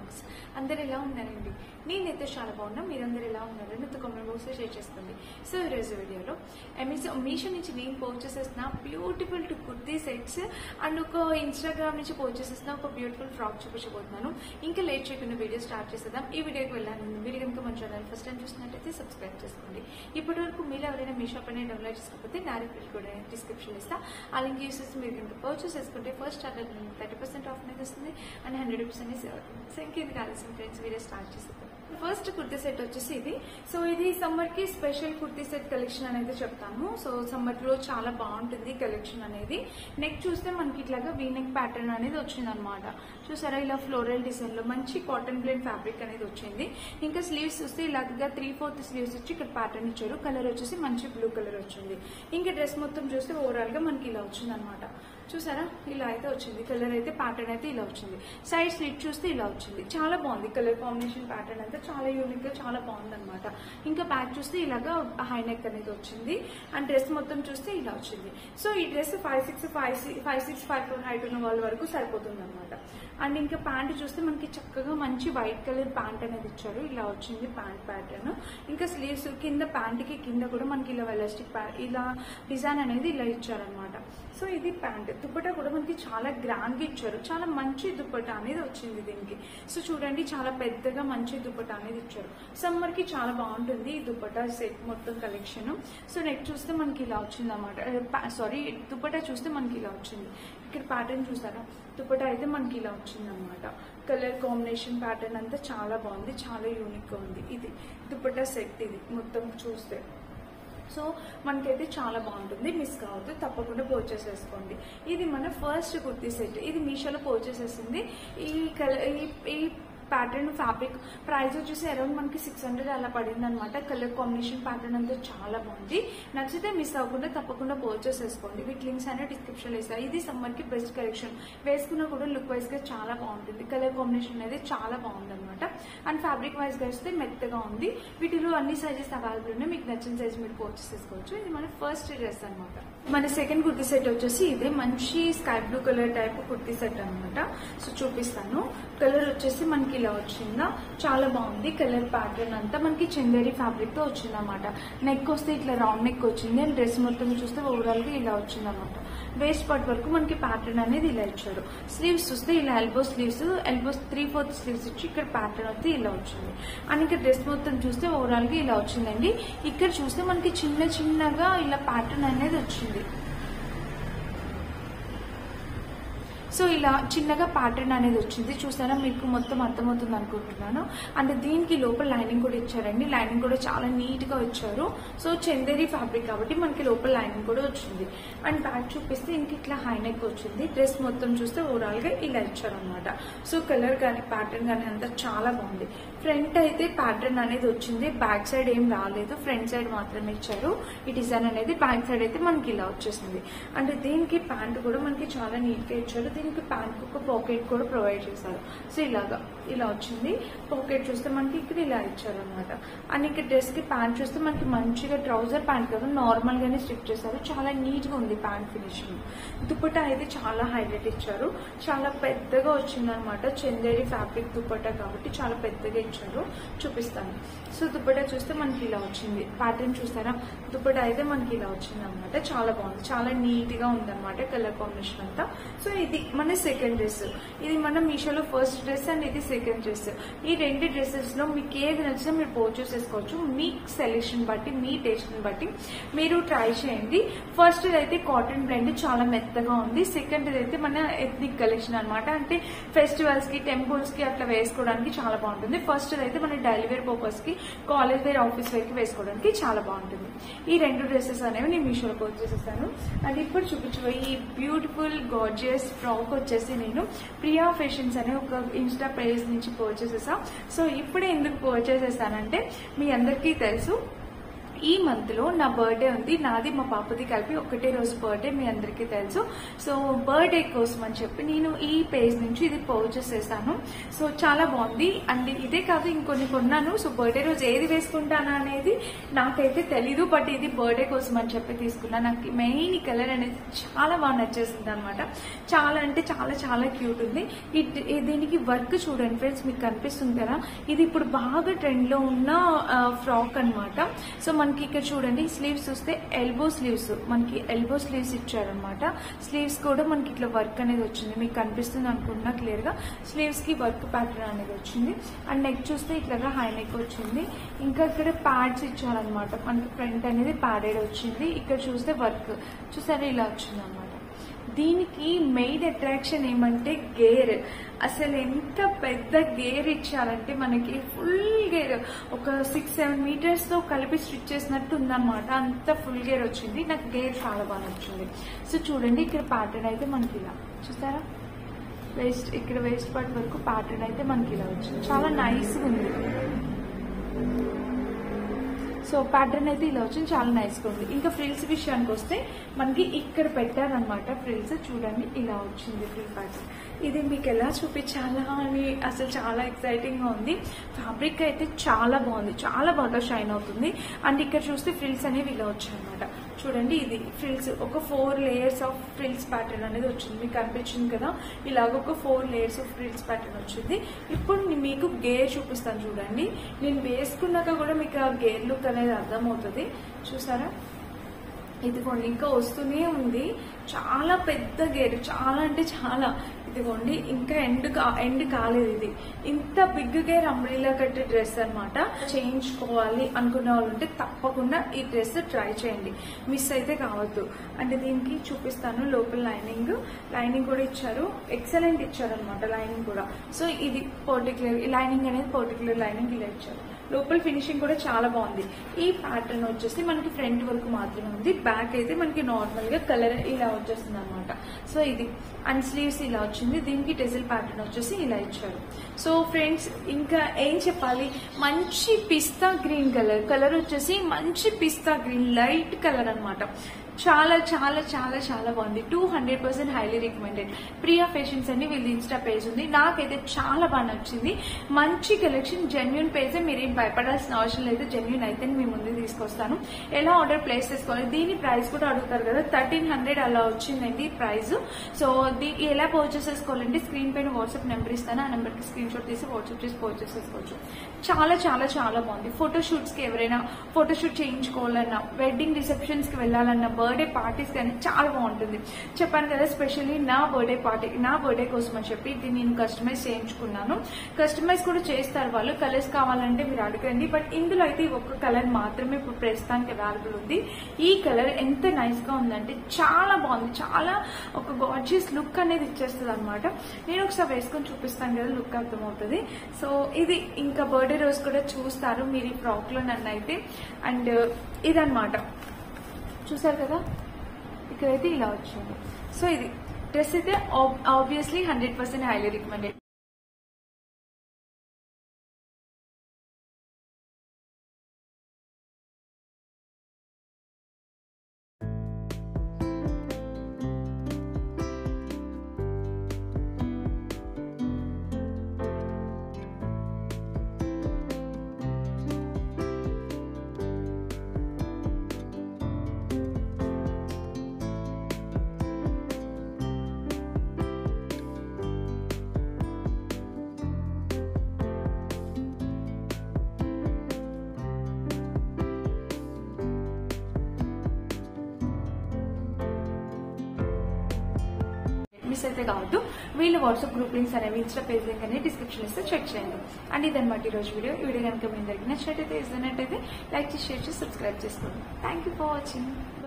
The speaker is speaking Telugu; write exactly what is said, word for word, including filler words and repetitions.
వ్లాగ్స్. అందరు ఎలా ఉన్నారండి? నేనైతే చాలా బాగున్నా. మీరందరూ ఎలా ఉన్నారు నాతో కామెంట్ బాక్స్ లో షేర్ చేసుకోండి. సో ఈరోజు వీడియోలో అమెజాన్ మీషో నుంచి నేను పర్చేస్ చేసిన beautiful two kurti sets and ఒక ఇన్స్టాగ్రామ్ నుంచి పర్చేస్ చేసిన ఒక బ్యూటిఫుల్ ఫ్రాక్ చూపించబోతున్నాను. ఇంకా లేట్ చేయకుండా వీడియో స్టార్ట్ చేసేద్దాం. ఈ వీడియోకి వెళ్ళాను. మీరు కనుక మన ఛానల్ ఫస్ట్ టైం చూసినట్టయితే సబ్స్క్రైబ్ చేసుకోండి. ఇప్పటి వరకు మీరు ఎవరైనా మీషో పైన డౌన్లోడ్ చేసుకోకపోతే నా రిఫరెన్స్ కూడా డిస్క్రిప్షన్ ఇస్తా. ఆ లింక్ యూస్ చేసి మీరు కనుక పర్చేస్ చేసుకుంటే first starter thirty percent off అనేది వస్తుంది అండ్ హండ్రెడ్ రూపీస్ అనేది సేవ్ అవుతుంది. సో ఇంకేది కావాల్సిన ఫ్రెండ్స్ వీడియో స్టార్ట్ చేసేద్దాం. ఫస్ట్ కుర్తీ సెట్ వచ్చేసి ఇది. సో ఇది సమ్మర్ కి స్పెషల్ కుర్తీ సెట్ కలెక్షన్ అనేది చెప్తాను. సో సమ్మర్ లో చాలా బాగుంటుంది కలెక్షన్ అనేది. నెక్ చూస్తే మనకి ఇట్లాగా వీ నెక్ ప్యాటర్న్ అనేది వచ్చింది అనమాట. చూసారా, ఇలా ఫ్లోరల్ డిజైన్ లో మంచి కాటన్ బ్లెండ్ ఫ్యాబ్రిక్ అనేది వచ్చింది. ఇంకా స్లీవ్స్ చూస్తే ఇలాగా త్రీ ఫోర్త్ స్లీవ్స్ వచ్చి ఇక్కడ ప్యాటర్న్ ఇచ్చారు. కలర్ వచ్చేసి మంచి బ్లూ కలర్ వచ్చింది. ఇంకా డ్రెస్ మొత్తం చూస్తే ఓవరాల్ గా మనకి ఇలా వచ్చింది అనమాట. చూసారా, ఇలా అయితే వచ్చింది. కలర్ అయితే ప్యాటర్న్ అయితే ఇలా వచ్చింది. సైడ్ స్లిట్ చూస్తే ఇలా వచ్చింది. చాలా బాగుంది. కలర్ కాంబినేషన్ ప్యాటర్న్ అయితే చాలా యూనిక్ గా చాలా బాగుంది అనమాట. ఇంకా బ్యాక్ చూస్తే ఇలాగా హై నెక్ అనేది వచ్చింది అండ్ డ్రెస్ మొత్తం చూస్తే ఇలా వచ్చింది. సో ఈ dress five six five five six five four height ఉన్న వాళ్ళ వరకు సరిపోతుంది అనమాట. అండ్ ఇంకా ప్యాంట్ చూస్తే మనకి చక్కగా మంచి వైట్ కలర్ ప్యాంట్ అనేది ఇచ్చారు. ఇలా వచ్చింది ప్యాంట్ ప్యాటర్న్. ఇంకా స్లీవ్స్ కింద ప్యాంట్ కి కింద కూడా మనకి ఇలా ఎలాస్టిక్ ఇలా డిజైన్ అనేది ఇలా ఇచ్చారనమాట. సో ఇది ప్యాంట్. దుపట్టా కూడా మనకి చాలా గ్రాండ్ గా ఇచ్చారు. చాలా మంచి దుపట్టా అనేది వచ్చింది దీనికి. సో చూడండి, చాలా పెద్దగా మంచి దుపట్టా అనేది ఇచ్చారు. సమ్మర్ కి చాలా బాగుంటుంది ఈ దుపట్టా సెట్ మొత్తం కలెక్షన్. సో నెక్ చూస్తే మనకి ఇలా వచ్చింది అనమాట. సారీ, దుపట్టా చూస్తే మనకి ఇలా వచ్చింది. ఇక్కడ ప్యాటర్న్ చూసారా, దుపట్టా అయితే మనకి ఇలా వచ్చింది అనమాట. కలర్ కాంబినేషన్ ప్యాటర్న్ అంతా చాలా బాగుంది. చాలా యూనిక్ గా ఉంది. ఇది దుపట్టా సెట్. ఇది మొత్తం చూస్తే సో మనకైతే చాలా బాగుంటుంది. మిస్ కావద్దు, తప్పకుండా పర్చేస్ చేసుకోండి. ఇది మన ఫస్ట్ కుర్తీ సెట్. ఇది మీషోలో పర్చేస్ చేసింది. ఈ కలర్ ఈ ప్యాటర్న్ ఫ్యాబ్రిక్ ప్రైస్ వచ్చేసి అరౌండ్ మనకి సిక్స్ హండ్రెడ్ అలా పడింది అనమాట. కలర్ కాంబినేషన్ ప్యాటర్న్ అంతా చాలా బాగుంది. నచ్చితే మిస్ అవ్వకుండా తప్పకుండా పర్చేస్ చేసుకోండి. వీటి లింక్స్ అనేది డిస్క్రిప్షన్ లో ఇస్తాను. ఇది సమ్మర్ కి బెస్ట్ కలెక్షన్. వేసుకున్నా కూడా లుక్ వైజ్ గా చాలా బాగుంటుంది. కలర్ కాంబినేషన్ అనేది చాలా బాగుంది అనమాట. అండ్ ఫ్యాబ్రిక్ వైజ్ గా వస్తే మెత్తగా ఉంది. వీటిలో అన్ని సైజెస్ అవైలబుల్ ఉన్నాయి. మీకు నచ్చిన సైజ్ మీరు పర్చేస్ చేసుకోవచ్చు. ఇది మన ఫస్ట్ డ్రెస్ అనమాట. మన సెకండ్ కుర్తీ సెట్ వచ్చేసి ఇదే మంచి sky blue colour type kurti set అనమాట. సో చూపిస్తాను. కలర్ వచ్చేసి మనకి ఇలా వచ్చిందా, చాలా బాగుంది. కలర్ ప్యాటర్న్ అంతా మనకి చందేరి ఫ్యాబ్రిక్ తో వచ్చింది అనమాట. నెక్ వస్తే ఇట్లా రౌండ్ నెక్ వచ్చింది అండ్ డ్రెస్ మొత్తం చూస్తే ఓవరాల్ గా ఇలా వచ్చింది అనమాట. వేస్ట్ పార్ట్ వరకు మనకి ప్యాటర్న్ అనేది ఇలా ఇచ్చారు. స్లీవ్స్ చూస్తే ఇలా elbow sleeves elbow three fourth sleeves ఇచ్చి ఇక్కడ ప్యాటర్న్ అయితే ఇలా వచ్చింది. అండ్ ఇక్కడ డ్రెస్ మొత్తం చూస్తే ఓవరాల్ గా ఇలా వచ్చిందండి. ఇక్కడ చూస్తే మనకి చిన్న చిన్నగా ఇలా ప్యాటర్న్ అనేది వచ్చింది. సో ఇలా చిన్నగా ప్యాటర్న్ అనేది వచ్చింది. చూసారా, మీకు మొత్తం అర్థమవుతుంది అనుకుంటున్నాను. అండ్ దీనికి లోపల లైనింగ్ కూడా ఇచ్చారండి. లైనింగ్ కూడా చాలా నీట్ గా ఇచ్చారు. సో చందేరి ఫ్యాబ్రిక్ కాబట్టి మనకి లోపల లైనింగ్ కూడా వచ్చింది. అండ్ బ్యాక్ చూపిస్తే ఇంక ఇట్లా హై నెక్ వచ్చింది. డ్రెస్ మొత్తం చూస్తే ఓవరాల్ గా ఇలా ఇచ్చారనమాట. సో కలర్ కానీ ప్యాటర్న్ కానీ అంతా చాలా బాగుంది. ఫ్రంట్ అయితే ప్యాటర్న్ అనేది వచ్చింది. బ్యాక్ సైడ్ ఏం రాలేదు, ఫ్రంట్ సైడ్ మాత్రమే ఇచ్చారు ఈ డిజైన్ అనేది. బ్యాక్ సైడ్ అయితే మనకి ఇలా వచ్చేసింది. అండ్ దీనికి ప్యాంట్ కూడా మనకి చాలా నీట్ గా ఇచ్చారు. దీనికి ప్యాంట్ ఒక పాకెట్ కూడా ప్రొవైడ్ చేశారు. సో ఇలాగా ఇలా వచ్చింది. పాకెట్ చూస్తే మనకి ఇక్కడ ఇలా ఇచ్చారు అనమాట. అండ్ ఇక్కడ డ్రెస్ కి ప్యాంట్ చూస్తే మనకి మంచిగా ట్రౌజర్ ప్యాంట్ కదా నార్మల్ గానే స్టిచ్ చేశారు. చాలా నీట్ గా ఉంది ప్యాంట్ ఫినిషింగ్. దుపట్టా అయితే చాలా హైలైట్ ఇచ్చారు. చాలా పెద్దగా వచ్చింది అనమాట. చందేరి ఫ్యాబ్రిక్ దుపట్టా కాబట్టి చాలా పెద్దగా ఇచ్చారు. చూపిస్తాను. సో దుపట్టా చూస్తే మనకి ఇలా వచ్చింది. ప్యాటర్న్ చూస్తారా, దుపట్టా అయితే మనకి ఇలా వచ్చింది అనమాట. చాలా బాగుంది. చాలా నీట్ గా ఉంది అనమాట కలర్ కాంబినేషన్ అంతా. సో ఇది మన సెకండ్ డ్రెస్. ఇది మన మీషోలో ఫస్ట్ డ్రెస్ అండ్ ఇది సెకండ్ డ్రెస్. ఈ రెండు డ్రెస్సెస్ లో మీకు ఏది నచ్చినా మీరు పర్చేస్ చేసుకోవచ్చు. మీ సెలెక్షన్ బట్టి, మీ టేస్ట్ బట్టి మీరు ట్రై చేయండి. ఫస్ట్ అయితే కాటన్ బ్లెండ్ చాలా మెత్తగా ఉంది. సెకండ్ అయితే మన ఎథ్నిక్ కలెక్షన్ అనమాట. అంటే ఫెస్టివల్స్ కి, టెంపుల్స్ కి అట్లా వేసుకోవడానికి చాలా బాగుంటుంది. ఫస్ట్ అయితే మన డైలీ వేర్ పర్పస్ కి, కాలేజ్ వేర్, ఆఫీస్ వేర్ కి వేసుకోవడానికి చాలా బాగుంటుంది. ఈ రెండు డ్రెస్సెస్ అనేవి నేను మీషోలో పర్చేస్ చేశాను. అండ్ ఇప్పుడు చూపించబోయే ఈ బ్యూటిఫుల్ గార్జియస్ ఫ్రాక్ వచ్చేసి నేను ప్రియా ఫ్యాషన్స్ అనే ఒక ఇన్స్టా పేజ్ నుంచి పర్చేస్ చేసా. సో ఇప్పుడే ఎందుకు పర్చేస్ చేశానంటే మీ అందరికీ తెలుసు ఈ మంత్ లో నా బర్త్డే ఉంది, నాది మా పాపది కలిపి ఒకటే రోజు బర్త్డే, మీ అందరికీ తెలుసు. సో బర్త్డే కోసం అని చెప్పి నేను ఈ పేజ్ నుంచి ఇది పర్చేస్ చేశాను. సో చాలా బాగుంది. అండ్ ఇదే కాదు ఇంకొన్ని కొన్నాను. సో బర్త్డే రోజు ఏది వేసుకుంటానా అనేది నాకైతే తెలీదు, బట్ ఇది బర్త్డే కోసం అని చెప్పి తీసుకున్నా. నాకు మెయిన్ కలర్ అనేది చాలా బాగా నచ్చేసింది అనమాట. చాలా అంటే చాలా చాలా క్యూట్ ఉంది. దీనికి వర్క్ చూడండి ఫ్రెండ్స్, మీకు కనిపిస్తుంది కదా, ఇది ఇప్పుడు బాగా ట్రెండ్ లో ఉన్న ఫ్రాక్ అనమాట. సో మనకి ఇక్కడ చూడండి స్లీవ్స్ చూస్తే ఎల్బో స్లీవ్స్, మనకి ఎల్బో స్లీవ్స్ ఇచ్చారనమాట. స్లీవ్స్ కూడా మనకి ఇట్లా వర్క్ అనేది వచ్చింది, మీకు కనిపిస్తుంది అనుకుంటున్నా క్లియర్ గా. స్లీవ్స్ కి వర్క్ ప్యాటర్న్ అనేది వచ్చింది. అండ్ నెక్ చూస్తే ఇట్లా హై నెక్ వచ్చింది. ఇంకా ఇక్కడ ప్యాడ్స్ ఇచ్చారనమాట, మనకి ఫ్రంట్ అనేది ప్యాడెడ్ వచ్చింది. ఇక్కడ చూస్తే వర్క్ చూసారా ఇలా వచ్చింది అనమాట. దీనికి మెయిన్ అట్రాక్షన్ ఏమంటే గేర్. అసలు ఎంత పెద్ద గేర్ ఇచ్చారంటే మనకి ఫుల్ గేర్, ఒక సిక్స్ సెవెన్ మీటర్స్ తో కలిపి స్టిచ్ చేసినట్టు ఉందన్నమాట. అంత ఫుల్ గేర్ వచ్చింది. నాకు గేర్ చాలా బాగా నచ్చింది. సో చూడండి ఇక్కడ ప్యాటర్న్ అయితే మనకి ఇలా చూస్తారా, వేస్ట్ ఇక్కడ వేస్ట్ పార్ట్ వరకు ప్యాటర్న్ అయితే మనకి ఇలా వచ్చింది. చాలా నైస్ గా ఉంది. సో ప్యాటర్న్ అయితే ఇలా వచ్చింది, చాలా నైస్ గా ఉంది. ఇంకా ఫ్రిల్స్ విషయానికి వస్తే మనకి ఇక్కడ పెట్టారనమాట ఫ్రిల్స్. చూడండి ఇలా వచ్చింది ఫ్రిల్ ప్యాటర్న్. ఇది మీకు ఎలా చూపించాలా అని అసలు చాలా ఎక్సైటింగ్ గా ఉంది. ఫ్యాబ్రిక్ అయితే చాలా బాగుంది, చాలా బాగా షైన్ అవుతుంది. అండ్ ఇక్కడ చూస్తే ఫ్రిల్స్ అనేవి ఇలా వచ్చాయి అనమాట. చూడండి ఇది ఫ్రిల్స్, ఒక four layers of frills pattern అనేది వచ్చింది. మీకు కనిపించింది కదా, ఇలాగ ఒక four layers of frills pattern వచ్చింది. ఇప్పుడు మీకు గేర్ చూపిస్తాను చూడండి. నేను వేసుకున్నాక కూడా మీకు ఆ గేర్ లుక్ అనేది అర్థమవుతుంది. చూసారా, ఇదిగోండి ఇంకా వస్తూనే ఉంది. చాలా పెద్ద గేర్, చాలా అంటే చాలా. ఇదిగోండి ఇంకా ఎండ్ ఎండ్ కాలేదు. ఇది ఇంత బిగ్ గేర్ అంబ్రెల్లా కట్టే డ్రెస్ అనమాట. చేయించుకోవాలి అనుకునే వాళ్ళు ఉంటే తప్పకుండా ఈ డ్రెస్ ట్రై చేయండి, మిస్ అయితే కావద్దు. అంటే దీనికి చూపిస్తాను లోపల లైనింగ్, లైనింగ్ కూడా ఇచ్చారు, ఎక్సలెంట్ ఇచ్చారు అనమాట లైనింగ్ కూడా. సో ఇది పర్టికులర్ లైనింగ్ అనేది పర్టికులర్ లైనింగ్ ఇలా ఇచ్చారు. లోపల ఫినిషింగ్ కూడా చాలా బాగుంది. ఈ ప్యాటర్న్ వచ్చేసి మనకి ఫ్రంట్ వరకు మాత్రమే ఉంది, బ్యాక్ అయితే మనకి నార్మల్ గా కలర్ ఇలా వచ్చేస్తుంది అనమాట. సో ఇది అండ్ స్లీవ్స్ ఇలా వచ్చింది. దీనికి టెజిల్ ప్యాటర్న్ వచ్చేసి ఇలా ఇచ్చారు. సో ఫ్రెండ్స్ ఇంకా ఏం చెప్పాలి, మంచి పిస్తా గ్రీన్ కలర్, కలర్ వచ్చేసి మంచి పిస్తా గ్రీన్ లైట్ కలర్ అనమాట. చాలా చాలా చాలా చాలా బాగుంది. Two hundred percent highly recommended. Priya Fashions అని వీళ్ళ ఇన్స్టా పేజ్ ఉంది, నాకైతే చాలా బాగా నచ్చింది. మంచి కలెక్షన్, జెన్యున్ పేజ్, మీరేం భయపడాల్సిన అవసరం లేదు. జెన్యున్ అయితే మీ ముందు తీసుకొస్తాను. ఎలా ఆర్డర్ ప్లేస్ చేసుకోవాలి, దీని ప్రైస్ కూడా అడుగుతారు కదా, థర్టీన్ హండ్రెడ్ అలా వచ్చిందండి ప్రైస్. సో దీన్ని ఎలా పర్చేస్ చేసుకోవాలంటే స్క్రీన్ పైన వాట్సాప్ నెంబర్ ఇస్తాను, ఆ నెంబర్ కి స్క్రీన్ షాట్ తీసి వాట్సాప్ చేసి పర్చేస్ చేసుకోవచ్చు. చాలా చాలా చాలా బాగుంది. ఫోటోషూట్స్ కి ఎవరైనా ఫోటోషూట్ చేయించుకోవాలన్నా, వెడ్డింగ్ రిసెప్షన్స్ కి వెళ్ళాలన్నా, బర్త్డే పార్టీస్ కానీ చాలా బాగుంటుంది. చెప్పాను కదా, స్పెషల్లీ నా బర్త్డే పార్టీ నా బర్త్డే కోసం అని చెప్పి ఇది నేను కస్టమైజ్ చేయించుకున్నాను. కస్టమైజ్ కూడా చేస్తారు వాళ్ళు. కలర్స్ కావాలంటే మీరు అడగండి, బట్ ఇందులో అయితే ఒక్క కలర్ మాత్రమే ఇప్పుడు ప్రస్తుతానికి అవైలబుల్ ఉంది. ఈ కలర్ ఎంత నైస్ గా ఉందంటే చాలా బాగుంది. చాలా ఒక గార్జియస్ లుక్ అనేది ఇచ్చేస్తుంది అనమాట. నేను ఒకసారి వేసుకొని చూపిస్తాను కదా, లుక్ అర్థమవుతుంది. సో ఇది ఇంకా బర్త్డే రోజు కూడా చూస్తారు మీరు ఈ ఫ్రాక్ లో నన్ను అయితే. అండ్ ఇదనమాట చూసారు కదా, ఇక్కడైతే ఇలా వచ్చింది. సో ఇది డ్రెస్ అయితే obviously hundred percent highly recommended. Miss అయితే కావద్దు. వీళ్ళ వాట్సాప్ గ్రూప్ లింక్స్ అనేవి, ఇన్స్టా పేజ్ లింక్ అనేది డిస్క్రిప్షన్ ఇస్తే చెక్ చేయండి. అండ్ ఇదన్నమాట ఈ రోజు వీడియో. ఈ వీడియో కనుక మీ దగ్గర నచ్చినట్టయితే ఇస్తున్నట్టయితే లైక్ చేసి షేర్ చేసి సబ్స్క్రైబ్ చేసుకోండి. Thank you for watching.